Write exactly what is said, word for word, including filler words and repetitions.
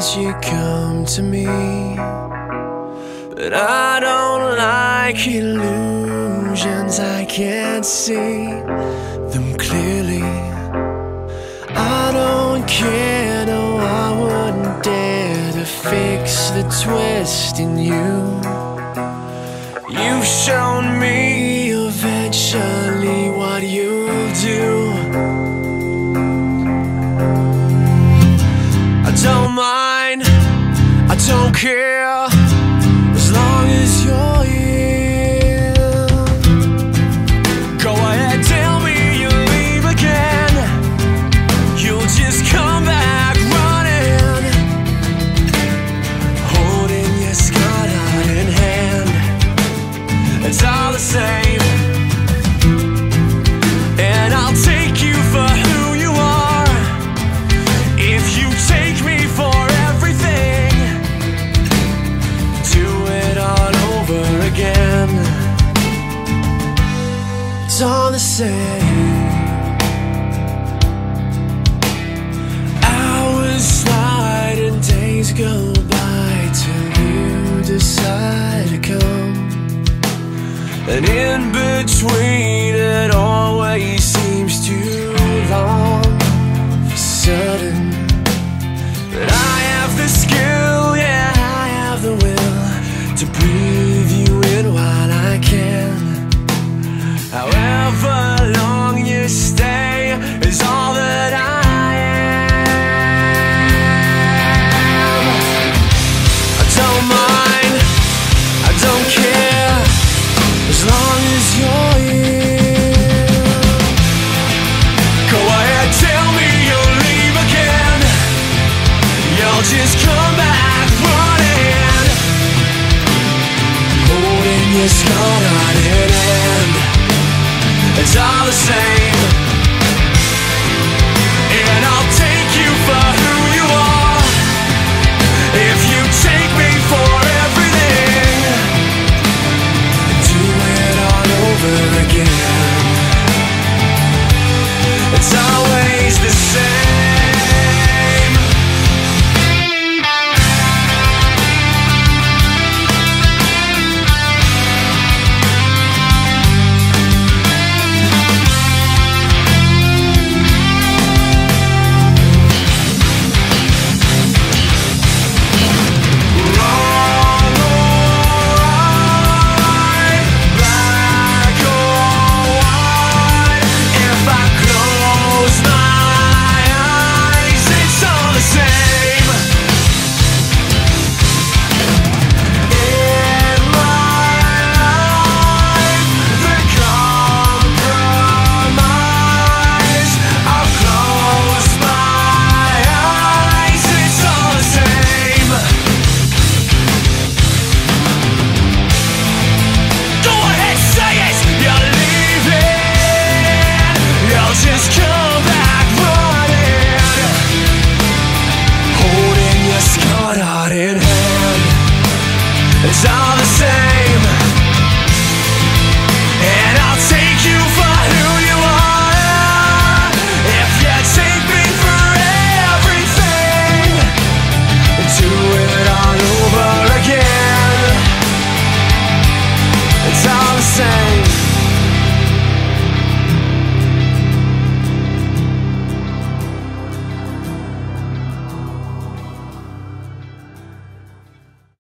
as you come to me, but I don't like illusions. I can't see them clearly. I don't care, no, I wouldn't dare to fix the twist in you. You've shown me eventually what you'll do. I don't mind, I don't care, as long as you're here. Go ahead, tell me you'll leave again. You'll just come back running, holding your scarred heart in hand. It's all the same, and I'll take you for who you are. If you take me for everything, do it all over again. It's all the same. Hours slide and days go by till you decide to come. And in between, it always seems too long for certain. But I have the skill, yeah, I have the will to breathe you in while I can. However long you stay is all that I am. I don't mind, I don't care, as long as you're here. Go ahead, tell me you'll leave again. You'll just come back running, holding your scarred heart in hand. It's all the same.